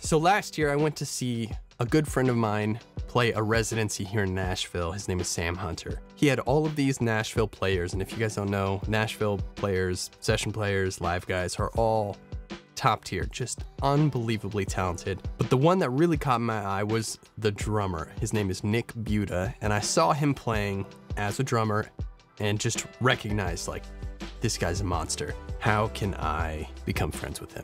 So last year I went to see a good friend of mine play a residency here in Nashville. His name is Sam Hunter. He had all of these Nashville players, and if you guys don't know, Nashville players, session players, live guys are all top tier, just unbelievably talented. But the one that really caught my eye was the drummer. His name is Nick Buda, and I saw him playing as a drummer and just recognized, like, this guy's a monster. How can I become friends with him?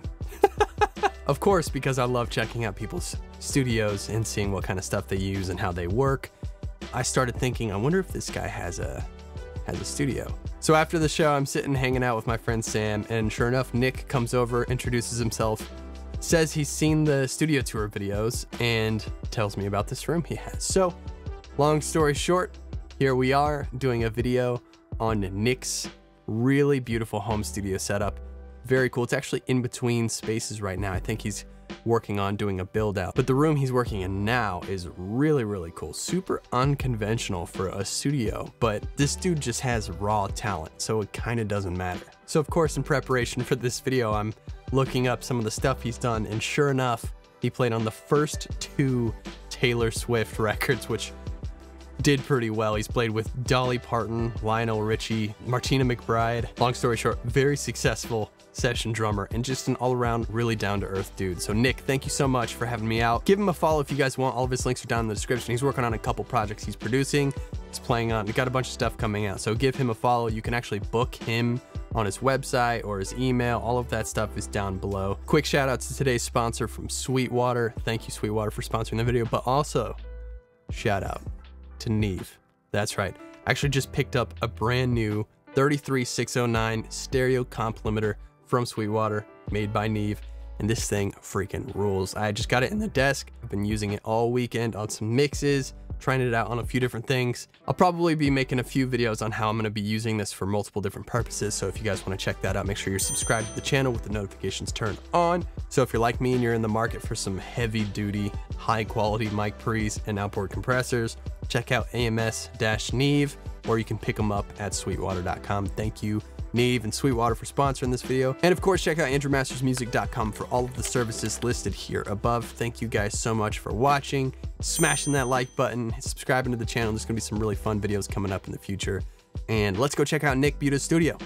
Of course, because I love checking out people's studios and seeing what kind of stuff they use and how they work, I started thinking, I wonder if this guy has a studio. So after the show, I'm sitting hanging out with my friend Sam, and sure enough, Nick comes over, introduces himself, says he's seen the studio tour videos, and tells me about this room he has. So, long story short, here we are doing a video on Nick's really beautiful home studio setup. Very cool. It's actually in between spaces right now. I think he's working on doing a build out, but the room he's working in now is really, really cool. Super unconventional for a studio, but this dude just has raw talent, so it kind of doesn't matter. So of course, in preparation for this video, I'm looking up some of the stuff he's done, and sure enough, he played on the first 2 Taylor Swift records, which did pretty well. He's played with Dolly Parton, Lionel Richie, Martina McBride. Long story short, very successful session drummer and just an all-around really down-to-earth dude. So Nick, thank you so much for having me out. Give him a follow if you guys want. All of his links are down in the description. He's working on a couple projects he's producing. He's playing on, got a bunch of stuff coming out. So give him a follow. You can actually book him on his website or his email. All of that stuff is down below. Quick shout out to today's sponsor from Sweetwater. Thank you, Sweetwater, for sponsoring the video, but also shout out to Neve. That's right. I actually just picked up a brand new 33609 stereo comp limiter from Sweetwater, made by Neve, and this thing freaking rules. I just got it in the desk. I've been using it all weekend on some mixes, trying it out on a few different things. I'll probably be making a few videos on how I'm going to be using this for multiple different purposes, so if you guys want to check that out, make sure you're subscribed to the channel with the notifications turned on. So if you're like me and you're in the market for some heavy duty, high quality mic pre's and outboard compressors, check out AMS-Neve, or you can pick them up at sweetwater.com. Thank you, Neve and Sweetwater, for sponsoring this video. And of course, check out AndrewMastersMusic.com for all of the services listed here above. Thank you guys so much for watching, smashing that like button, subscribing to the channel. There's gonna be some really fun videos coming up in the future. And let's go check out Nick Buda's studio.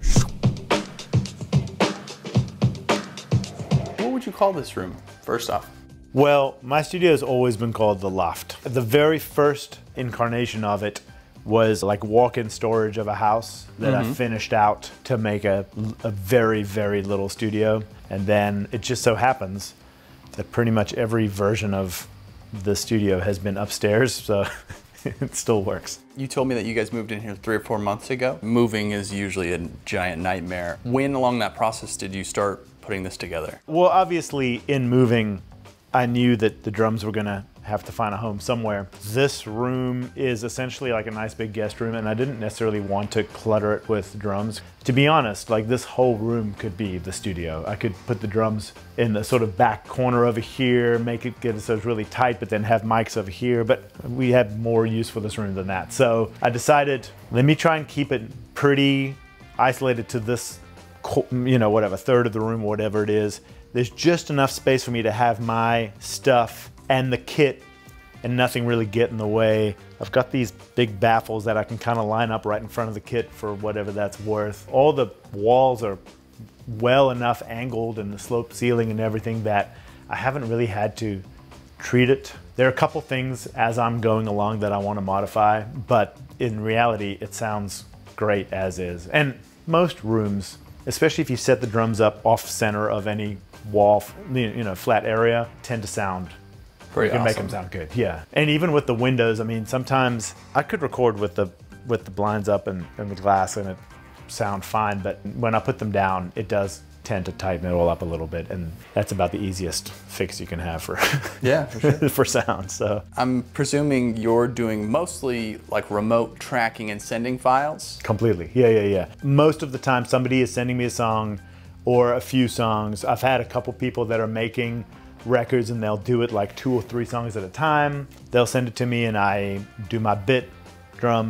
What would you call this room, first off? Well, my studio has always been called the Loft. The very first incarnation of it was like walk-in storage of a house that I finished out to make a very, very little studio. And then it just so happens that pretty much every version of the studio has been upstairs, so it still works. You told me that you guys moved in here 3 or 4 months ago. Moving is usually a giant nightmare. When along that process did you start putting this together? Well, obviously in moving, I knew that the drums were gonna have to find a home somewhere. This room is essentially like a nice big guest room, and I didn't necessarily want to clutter it with drums. To be honest, like this whole room could be the studio. I could put the drums in the sort of back corner over here, make it get so it's really tight, but then have mics over here. But we had more use for this room than that. So I decided, let me try and keep it pretty isolated to this, you know, whatever, third of the room or whatever it is. There's just enough space for me to have my stuff and the kit and nothing really get in the way. I've got these big baffles that I can kind of line up right in front of the kit for whatever that's worth. All the walls are well enough angled and the sloped ceiling and everything that I haven't really had to treat it. There are a couple things as I'm going along that I want to modify, but in reality, it sounds great as is. And most rooms, especially if you set the drums up off center of any wall, you know, flat area, tend to sound pretty awesome. Make them sound good, yeah. And even with the windows, I mean, sometimes I could record with the blinds up and the glass and it sound fine, but when I put them down, it does tend to tighten it all up a little bit, and that's about the easiest fix you can have for yeah, for sure. for sound. So I'm presuming you're doing mostly like remote tracking and sending files? Completely, yeah. Most of the time somebody is sending me a song or a few songs. I've had a couple people that are making records and they'll do it like 2 or 3 songs at a time. They'll send it to me and I do my bit, drums,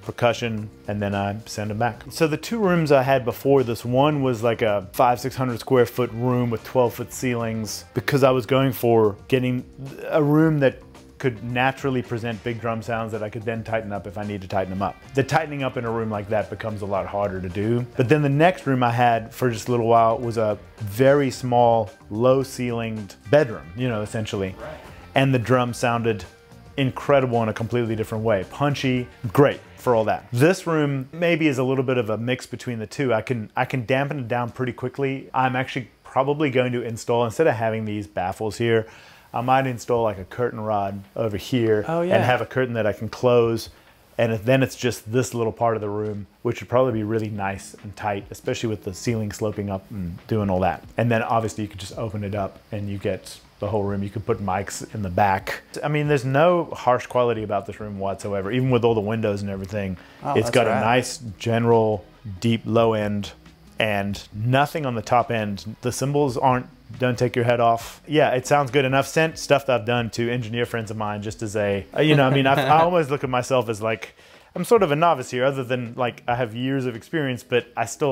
percussion, and then I send them back. So the 2 rooms I had before this, one was like a 500-600 square foot room with 12-foot ceilings, because I was going for getting a room that could naturally present big drum sounds that I could then tighten up if I need to tighten them up. The tightening up in a room like that becomes a lot harder to do. But then the next room I had for just a little while was a very small, low-ceilinged bedroom, you know, essentially. Right. And the drum sounded incredible in a completely different way. Punchy, great for all that. This room maybe is a little bit of a mix between the two. I can dampen it down pretty quickly. I'm actually probably going to install, instead of having these baffles here, I might install like a curtain rod over here and have a curtain that I can close, and then it's just this little part of the room, which would probably be really nice and tight, especially with the ceiling sloping up and doing all that. And then obviously you could just open it up and you get the whole room. You could put mics in the back. I mean, there's no harsh quality about this room whatsoever, even with all the windows and everything. It's got a nice general deep low end and nothing on the top end. The cymbals don't take your head off. Yeah, it sounds good. And I've sent stuff that I've done to engineer friends of mine just as a, you know, I mean, I always look at myself as like, I'm sort of a novice here, other than like I have years of experience, but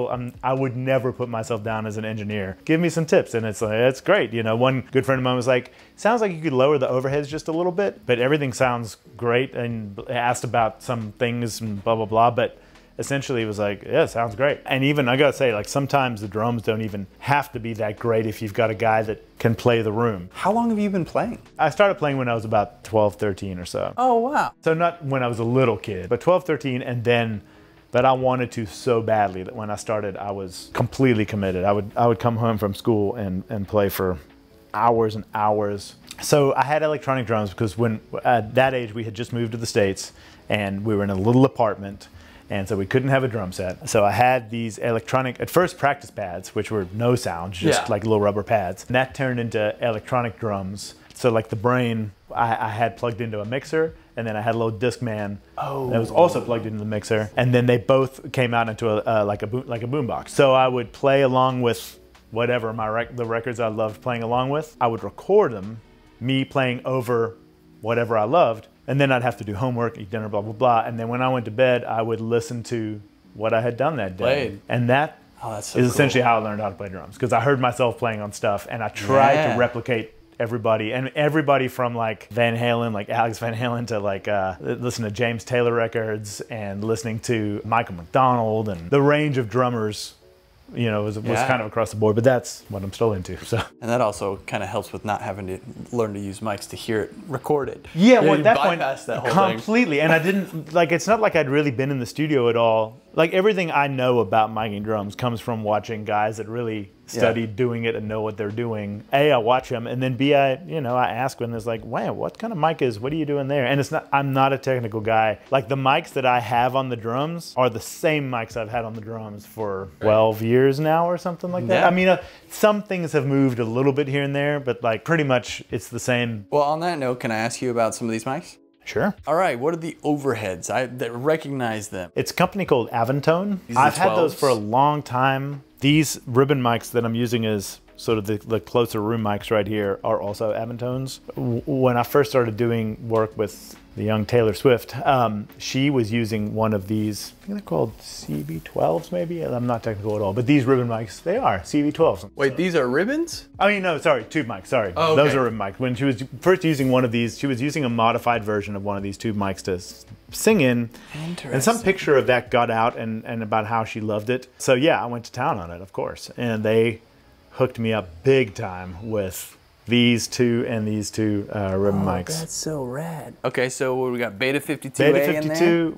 I would never put myself down as an engineer. Give me some tips. And it's like, it's great. You know, one good friend of mine was like, sounds like you could lower the overheads just a little bit, but everything sounds great. And asked about some things and blah, blah, blah. But essentially it was like, yeah, sounds great. And even, I gotta say, like sometimes the drums don't even have to be that great if you've got a guy that can play the room. How long have you been playing? I started playing when I was about 12, 13 or so. Oh, wow. So not when I was a little kid, but 12, 13, and then, but I wanted to so badly that when I started, I was completely committed. I would come home from school and play for hours and hours. So I had electronic drums because when, at that age, we had just moved to the States and we were in a little apartment. And so we couldn't have a drum set. So I had these electronic, at first practice pads, which were no sound, just like little rubber pads. And that turned into electronic drums. So like the Brain, I had plugged into a mixer, and then I had a little Discman that was also plugged into the mixer. And then they both came out into like a boombox. So I would play along with whatever the records I loved playing along with. I would record them, me playing over whatever I loved. And then I'd have to do homework, eat dinner, blah, blah, blah. And then when I went to bed, I would listen to what I had done that day. And that is essentially how I learned how to play drums. Because I heard myself playing on stuff and I tried to replicate everybody. And everybody from like Van Halen, like Alex Van Halen, to like listen to James Taylor records and listening to Michael McDonald, and the range of drummers, you know, was kind of across the board, but that's what I'm still into. So, and that also kind of helps with not having to learn to use mics to hear it recorded. Yeah, well, at that point, that whole completely. Thing. And I didn't like. It's not like I'd really been in the studio at all. Like everything I know about miking drums comes from watching guys that really studied doing it and know what they're doing. A, I watch them, and then B, I ask when there's like, wow, what kind of mic what are you doing there? And it's not, I'm not a technical guy. Like the mics that I have on the drums are the same mics I've had on the drums for 12 years now or something like that. I mean, some things have moved a little bit here and there, but like pretty much it's the same. Well, on that note, can I ask you about some of these mics? Sure. All right, what are the overheads? I recognize them. It's a company called Avantone. I've had those for a long time. These ribbon mics that I'm using as sort of the closer room mics right here are also Avantones. When I first started doing work with the young Taylor Swift, she was using one of these, I think they're called CV12s maybe? I'm not technical at all, but these ribbon mics, they are CV12s. Wait, these are ribbons? I mean, no, sorry, tube mics, sorry. Oh, okay. Those are ribbon mics. When she was first using one of these, she was using a modified version of one of these tube mics to sing in. And some picture of that got out and about how she loved it. So yeah, I went to town on it, of course. And they hooked me up big time with these two and these two ribbon mics. That's so rad. Okay, so we got Beta 52A Beta 52, in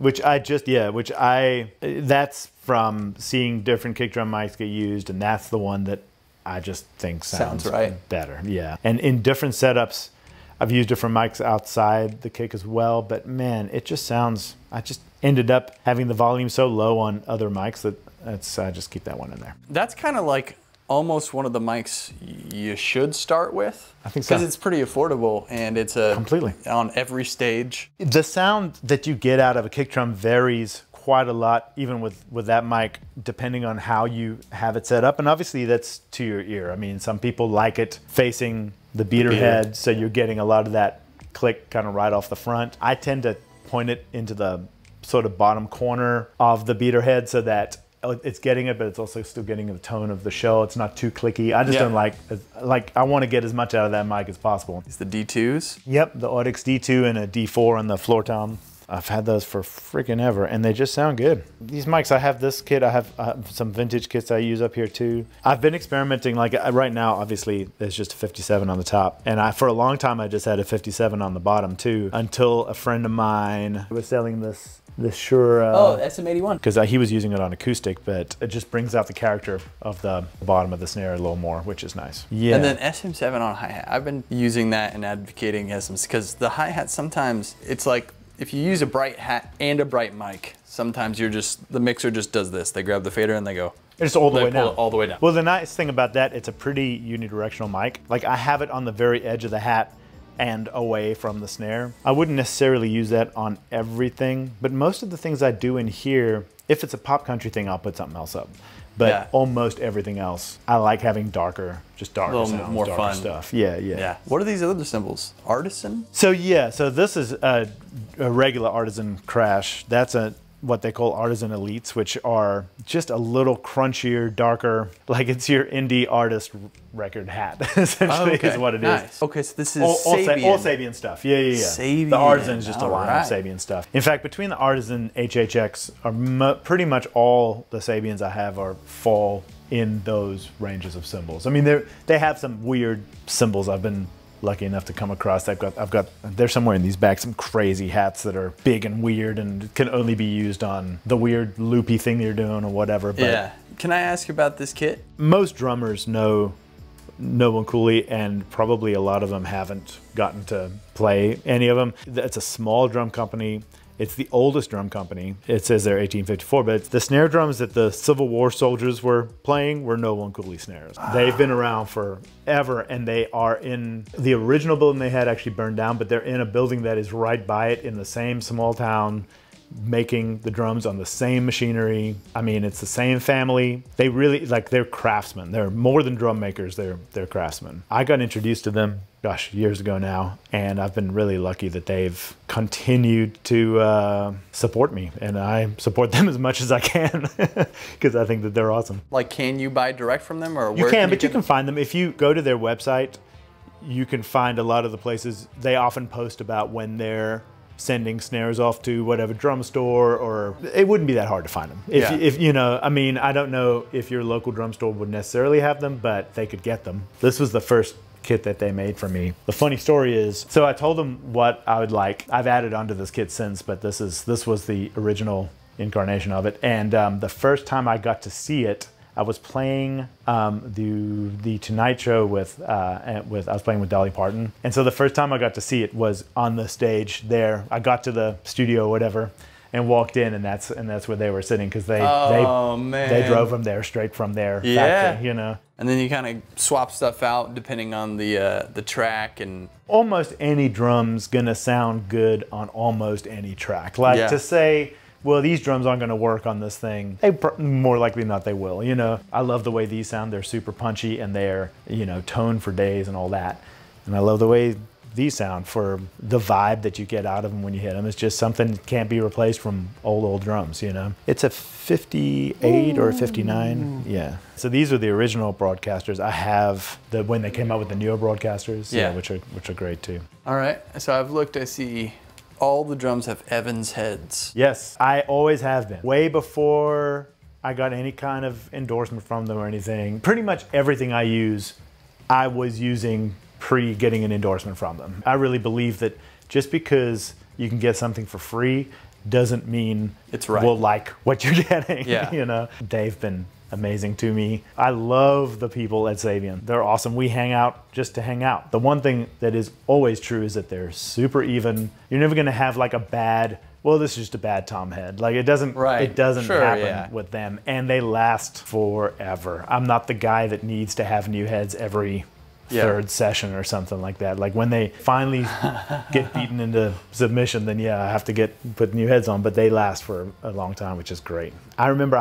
there? That's from seeing different kick drum mics get used, and that's the one that I just think sounds right. better. Yeah, and in different setups, I've used different mics outside the kick as well, but man, it just sounds, I just ended up having the volume so low on other mics that I just keep that one in there. That's kind of like almost one of the mics you should start with. I think so. Because it's pretty affordable and it's completely on every stage. The sound that you get out of a kick drum varies quite a lot, even with that mic, depending on how you have it set up. And obviously that's to your ear. I mean, some people like it facing the beater head, so you're getting a lot of that click kind of right off the front. I tend to point it into the sort of bottom corner of the beater head so that it's getting it, but it's also still getting the tone of the shell. It's not too clicky. I just don't like I want to get as much out of that mic as possible. It's the D2s? Yep, the Audix D2 and a D4 on the floor tom. I've had those for freaking ever, and they just sound good. These mics, I have this kit. I have some vintage kits I use up here too. I've been experimenting, like right now, obviously, there's just a 57 on the top. And for a long time, I just had a 57 on the bottom too, until a friend of mine was selling this Shure. SM81. Because he was using it on acoustic, but it just brings out the character of the bottom of the snare a little more, which is nice. Yeah. And then SM7 on hi-hat. I've been using that and advocating SMs because the hi-hat sometimes, it's like, if you use a bright hat and a bright mic, sometimes the mixer just does this. They grab the fader and they go. It's all the way down. All the way down. Well, the nice thing about that, it's a pretty unidirectional mic. Like I have it on the very edge of the hat and away from the snare. I wouldn't necessarily use that on everything, but most of the things I do in here, if it's a pop country thing, I'll put something else up. But almost everything else, I like having darker sounds, more darker fun stuff. Yeah. What are these other cymbals? Artisan? So this is a regular Artisan Crash. That's what they call Artisan Elites, which are just a little crunchier, darker, like it's your indie artist record hat, essentially is what it is. Okay, so this is all Sabian. Sabian stuff. Yeah. Sabian. The Artisan is just a line of Sabian stuff. In fact, between the Artisan HHX, pretty much all the Sabians I have fall in those ranges of cymbals. I mean, they have some weird cymbals I've been lucky enough to come across. They're somewhere in these bags, some crazy hats that are big and weird and can only be used on the weird loopy thing you're doing or whatever. But yeah. Can I ask you about this kit? Most drummers know Noble and Cooley, and probably a lot of them haven't gotten to play any of them. It's a small drum company. It's the oldest drum company. It says they're 1854, but the snare drums that the Civil War soldiers were playing were Noble and Cooley snares. They've been around forever, and they are in the original building they had actually burned down, but they're in a building that is right by it in the same small town, making the drums on the same machinery. I mean, it's the same family. They really, they're craftsmen. They're more than drum makers, they're craftsmen. I got introduced to them, gosh, years ago now, and I've been really lucky that they've continued to support me, and I support them as much as I can because I think that they're awesome. Like, can you buy direct from them, or you can, but you can find them. If you go to their website, you can find a lot of the places. They often post about when they're sending snares off to whatever drum store, or it wouldn't be that hard to find them. If you know, I mean, I don't know if your local drum store would necessarily have them, but they could get them. This was the first kit that they made for me. The funny story is, so I told them what I would like. I've added onto this kit since, but this was the original incarnation of it. And the first time I got to see it, I was playing the Tonight Show I was playing with Dolly Parton. And so the first time I got to see it was on the stage there. I got to the studio, whatever, and walked in, and that's where they were sitting, because they drove them there straight from their factory, you know. And then you kind of swap stuff out depending on the track, and almost any drum's gonna sound good on almost any track. Like to say, well, these drums aren't going to work on this thing, more likely not they will, you know. I love the way these sound. They're super punchy, and they're, you know, toned for days and all that. And I love the way these sound for the vibe that you get out of them when you hit them. It's just something that can't be replaced from old drums, you know. It's a 58 or a 59, yeah. So these are the original broadcasters. I have when they came out with the newer broadcasters, which are great too. All right, so I've looked, I see all the drums have Evans heads. Yes, I always have been. Way before I got any kind of endorsement from them or anything, pretty much everything I use, I was using pre-getting an endorsement from them. I really believe that just because you can get something for free doesn't mean it's right. We'll like what you're getting. Yeah. You know, they've been amazing to me. I love the people at Sabian. They're awesome. We hang out just to hang out. The one thing that is always true is that they're super even. You're never gonna have like a bad, well, this is just a bad tom head. Like it doesn't happen with them, and they last forever. I'm not the guy that needs to have new heads every third session or something like that. Like when they finally get beaten into submission, then I have to put new heads on, but they last for a long time, which is great. I remember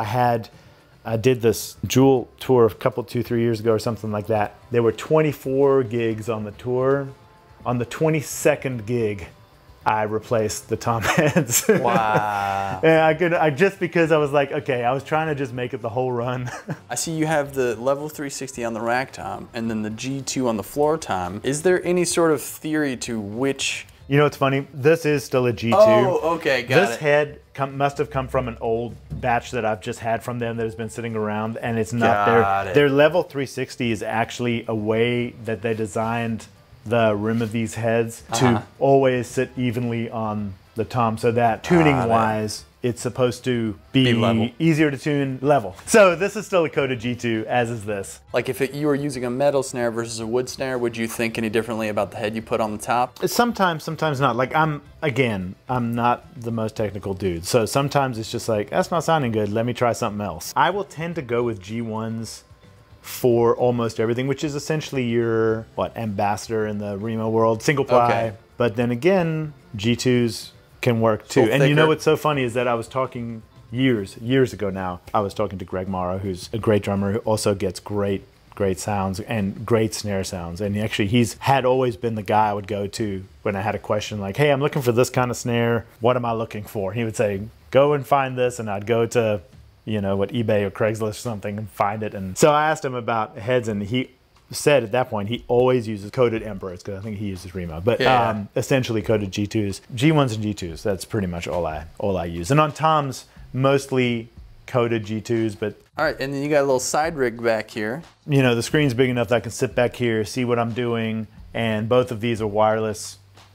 I did this Jewel tour a couple, 2-3 years ago or something like that. There were 24 gigs on the tour. On the 22nd gig, I replaced the tom heads. Wow. And I just because I was like, okay, I was trying to just make it the whole run. I see you have the level 360 on the rack tom and then the G2 on the floor tom. Is there any sort of theory to which... You know what's funny? This is still a G2. Oh, okay, got it. This head must have come from an old batch that I've just had from them that has been sitting around, and it's not their level 360 is actually a way that they designed the rim of these heads to always sit evenly on the tom, so that tuning wise it's supposed to be level. Easier to tune level. So this is still a coated G2, as is this. Like if you were using a metal snare versus a wood snare, would you think any differently about the head you put on the top? Sometimes not. Like I'm not the most technical dude. So sometimes it's just like, that's not sounding good, let me try something else. I will tend to go with G1s for almost everything, which is essentially your, ambassador in the Remo world, single ply. Okay. But then again, G2s can work too. And you know what's so funny is that I was talking years ago now, I was talking to Greg Morrow, who's a great drummer who also gets great sounds and great snare sounds. And he's had always been the guy I would go to when I had a question like, hey, I'm looking for this kind of snare. What am I looking for? He would say, go and find this. And I'd go to, eBay or Craigslist or something and find it. And so I asked him about heads, and he said at that point he always uses coated Emperors, because I think he uses Remo, but essentially coated G2s, G1s and G2s. That's pretty much all I use. And on toms, mostly coated G2s. But all right, and then you got a little side rig back here. The screen's big enough that I can sit back here, see what I'm doing, and both of these are wireless,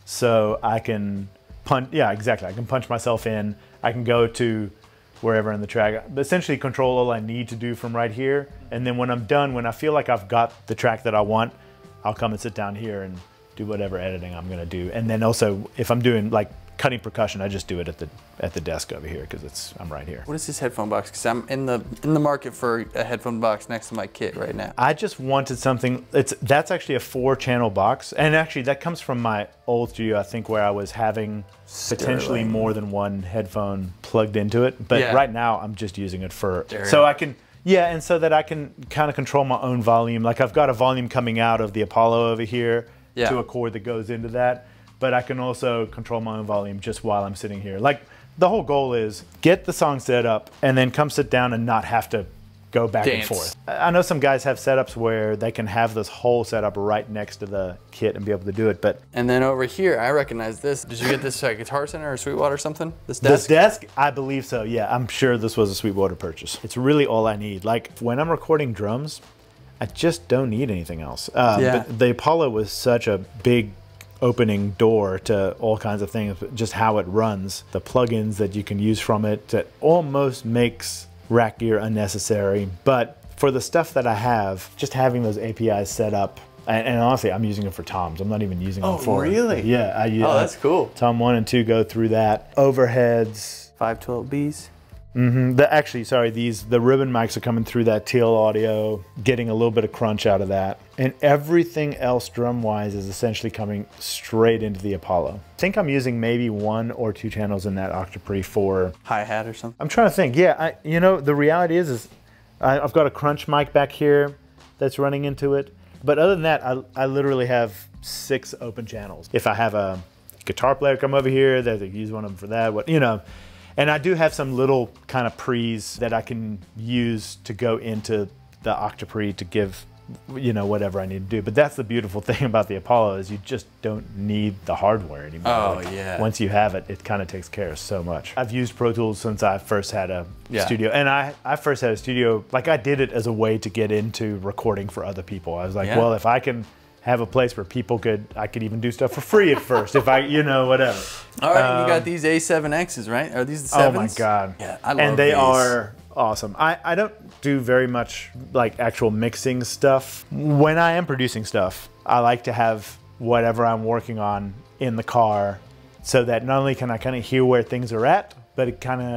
so I can punch. Yeah, exactly. I can punch myself in. I can go to wherever in the track, but essentially control all I need to do from right here. And then when I'm done, when I feel like I've got the track that I want, I'll come and sit down here and do whatever editing I'm gonna do. And then also, if I'm doing like cutting percussion, I just do it at the desk over here because I'm right here. What is this headphone box? Because I'm in the market for a headphone box next to my kit right now. I just wanted something. That's actually a 4-channel box, and actually that comes from my old studio, I think, where I was having potentially more than one headphone plugged into it. But right now I'm just using it for so I can. Yeah, and so that I can kind of control my own volume. Like I've got a volume coming out of the Apollo over here to a cord that goes into that. But I can also control my own volume just while I'm sitting here. Like the whole goal is get the song set up and then come sit down and not have to go back and forth. I know some guys have setups where they can have this whole setup right next to the kit and be able to do it, but... And then over here, I recognize this. Did you get this at Guitar Center or Sweetwater or something? This desk? This desk? I believe so, yeah. I'm sure this was a Sweetwater purchase. It's really all I need. Like when I'm recording drums, I just don't need anything else. But the Apollo was such a big opening door to all kinds of things, just how it runs, the plugins that you can use from it, that almost makes rack gear unnecessary. But for the stuff that I have, just having those APIs set up, and honestly, I'm using it for toms. I'm not even using them for... Oh, really? Yeah. Oh, that's cool. Tom 1 and 2 go through that. Overheads. 512Bs. Actually, sorry, the ribbon mics are coming through that Teal Audio, getting a little bit of crunch out of that. And everything else drum-wise is essentially coming straight into the Apollo. I think I'm using maybe 1 or 2 channels in that Octopri for... Hi-hat or something? I'm trying to think. Yeah, the reality is I've got a crunch mic back here that's running into it. But other than that, I literally have 6 open channels. If I have a guitar player come over here, they use one of them for that, And I do have some little kind of pre's that I can use to go into the Octopri to give, whatever I need to do. But that's the beautiful thing about the Apollo is you just don't need the hardware anymore. Oh, yeah. Once you have it, it kind of takes care of so much. I've used Pro Tools since I first had a studio. And I first had a studio, like I did it as a way to get into recording for other people. I was like, well, if I can have a place where I could even do stuff for free at first, if I, whatever. All right, you got these A7Xs, right? Are these the 7s? Oh my God. Yeah, I love And they these. are awesome. I don't do very much like actual mixing stuff. When I am producing stuff, I like to have whatever I'm working on in the car so that not only can I kind of hear where things are at, but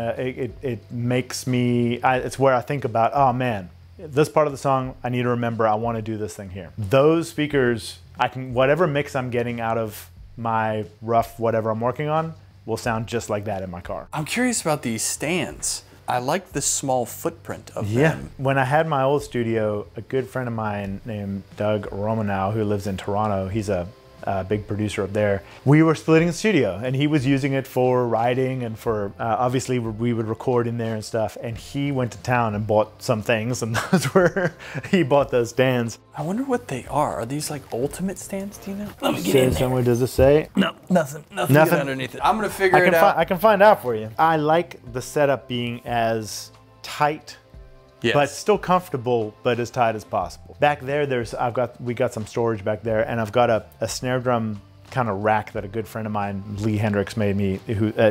it makes me, it's where I think about, oh man, this part of the song, I need to remember I want to do this thing here. Those speakers, whatever mix I'm getting out of my rough whatever I'm working on will sound just like that in my car. I'm curious about these stands. I like the small footprint of them. When I had my old studio, a good friend of mine named Doug Romanow, who lives in Toronto, he's a a big producer up there. We were splitting the studio, and he was using it for writing and for, obviously we would record in there and stuff, and he went to town and bought some things, and those were, he bought those stands. I wonder what they are. Are these like ultimate stands, do you know? Let me get in there. Somewhere, does it say? No, nothing Nothing? underneath it. I'm gonna figure it out. I can find out for you. I like the setup being as tight, Yes. but still comfortable, but as tight as possible. Back there, we got some storage back there, and I've got a snare drum kind of rack that a good friend of mine, Lee Hendricks, made me.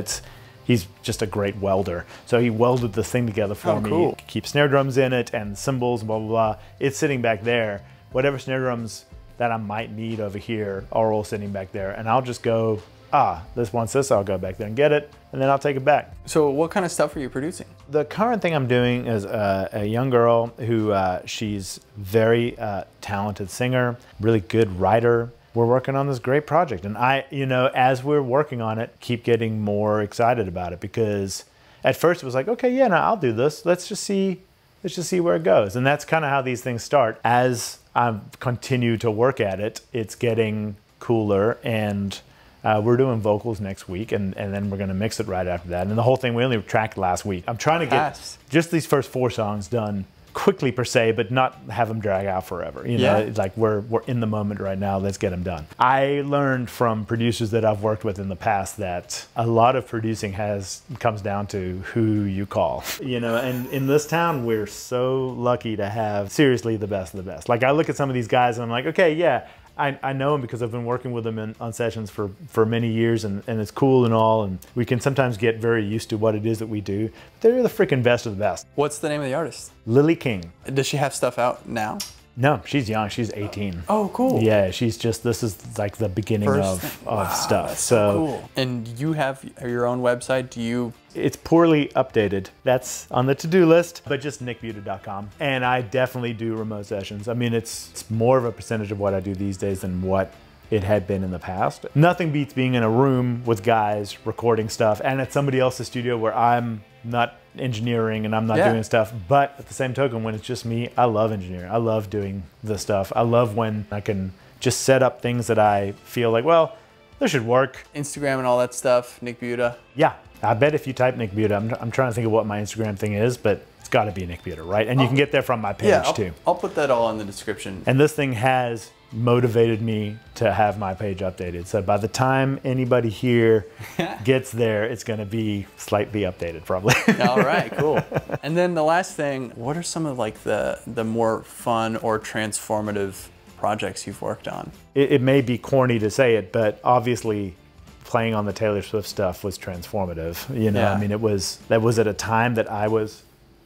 He's just a great welder. So he welded this thing together for me. Cool. Keep snare drums in it and cymbals, blah, blah, blah. It's sitting back there. Whatever snare drums that I might need over here are all sitting back there. And I'll just go, this wants this, I'll go back there and get it, and then I'll take it back. So what kind of stuff are you producing? The current thing I'm doing is a young girl who, she's very talented singer, really good writer. We're working on this great project, and as we're working on it, keep getting more excited about it, because at first it was like, okay, yeah, no, I'll do this. Let's just see where it goes. And that's kind of how these things start. As I continue to work at it, it's getting cooler, and we're doing vocals next week, and then we're gonna mix it right after that. And the whole thing, we only tracked last week. I'm trying to get just these first 4 songs done quickly per se, but not have them drag out forever. You know, it's like we're in the moment right now, let's get them done. I learned from producers that I've worked with in the past that a lot of producing comes down to who you call. You know, and in this town, we're so lucky to have seriously the best of the best. Like I look at some of these guys and I'm like, okay, yeah, I know them because I've been working with them on sessions for many years, and it's cool and all, and we can sometimes get very used to what it is that we do. But they're the freaking best of the best. What's the name of the artist? Lily King. Does she have stuff out now? No, she's young. She's 18. Oh, cool. Yeah, this is like the beginning of stuff. That's so cool. And you have your own website. It's poorly updated. That's on the to-do list, but just nickbuda.com. And I definitely do remote sessions. I mean, it's more of a percentage of what I do these days than what it had been in the past. Nothing beats being in a room with guys recording stuff and at somebody else's studio where I'm not engineering and I'm not doing stuff, but at the same token, when it's just me, I love engineering. I love doing this stuff. I love when I can just set up things that I feel like, well, this should work. Instagram and all that stuff, Nick Buda. Yeah, I bet if you type Nick Buda, I'm trying to think of what my Instagram thing is, but it's got to be Nick Buda, right? And you can get there from my page too. I'll put that all in the description. And this thing has motivated me to have my page updated. So by the time anybody here gets there, it's going to be slightly updated probably. All right, cool. And then the last thing, what are some of like the more fun or transformative projects you've worked on? It may be corny to say it, but obviously playing on the Taylor Swift stuff was transformative. You know, I mean, that was at a time that I was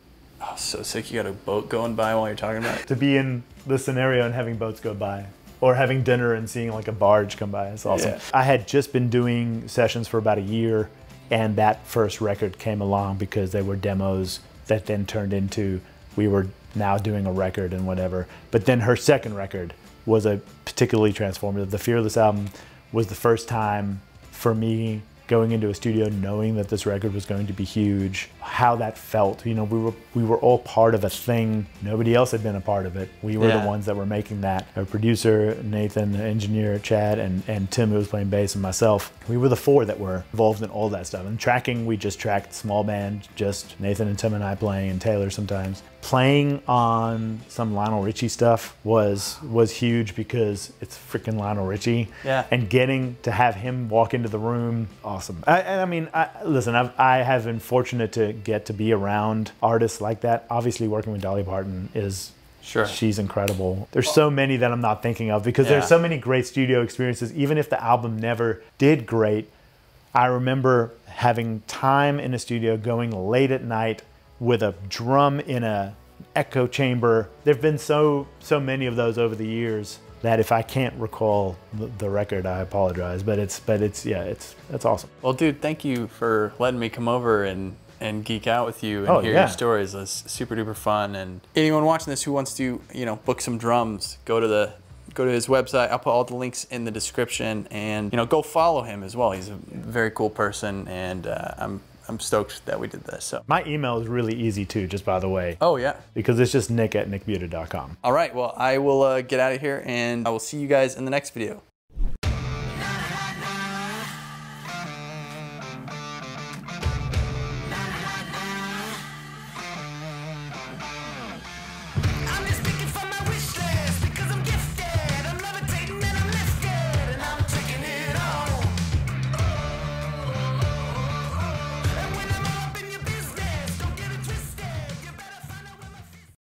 so sick. You got a boat going by while you're talking about it. To be in the scenario and having boats go by, or having dinner and seeing like a barge come by, it's awesome. I had just been doing sessions for about a year, and that first record came along because they were demos that then turned into, we were now doing a record and whatever. But then her second record was a particularly transformative. The Fearless album was the first time for me going into a studio knowing that this record was going to be huge, how that felt. You know, we were all part of a thing. Nobody else had been a part of it. We were the ones that were making that. Our producer, Nathan, the engineer, Chad, and Tim, who was playing bass, and myself. We were the 4 that were involved in all that stuff. And tracking, we just tracked small band, just Nathan and Tim and I playing, and Taylor sometimes. Playing on some Lionel Richie stuff was huge because it's freaking Lionel Richie. Yeah. And getting to have him walk into the room, awesome. I mean, listen, I have been fortunate to get to be around artists like that. Obviously, working with Dolly Parton is, she's incredible. There's so many that I'm not thinking of because there's so many great studio experiences. Even if the album never did great, I remember having time in a studio, going late at night with a drum in a echo chamber. There've been so many of those over the years that if I can't recall the record, I apologize. But it's awesome. Well, dude, thank you for letting me come over and geek out with you and hear your stories. It's super duper fun. And anyone watching this who wants to, book some drums, go to his website. I'll put all the links in the description, and go follow him as well. He's a very cool person, and I'm stoked that we did this. So my email is really easy too, just by the way. Oh yeah. Because it's just nick@nickbuda.com. All right, well, I will get out of here, and I will see you guys in the next video.